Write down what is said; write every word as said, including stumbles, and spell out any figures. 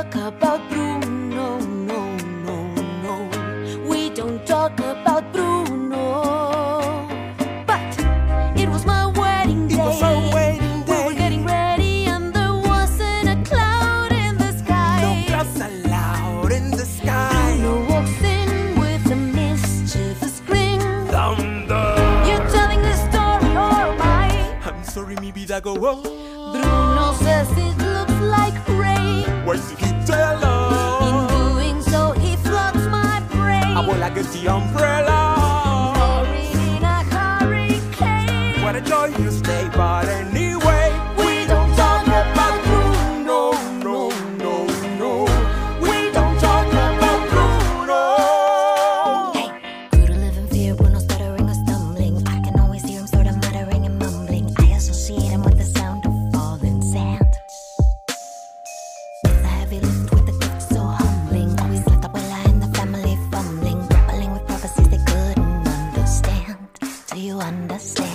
talk about Bruno, no, no, no. We don't talk about Bruno. But it was my wedding day. It was our wedding day. We were getting ready and there wasn't a cloud in the sky. No clouds allowed in the sky. Bruno walks in with a mischievous grin. Thunder. You're telling this story or am I? I'm sorry, me be that go. Whoa. Bruno says it looks like rain. Why is he telling? In doing so, he floods my brain. I will like a the umbrella. Buried in a hurricane. What a joyous day, but anyway, We don't talk about Bruno, no, no, no. We don't talk about Bruno. Hey, grew to live in fear, Bruno stuttering or stumbling. I can always hear him sort of muttering and mumbling. I associate him with the sound of falling sand. It's a heavy lift with a gift so humbling. Always left abuela and the family fumbling, grappling with prophecies they couldn't understand. Do you understand?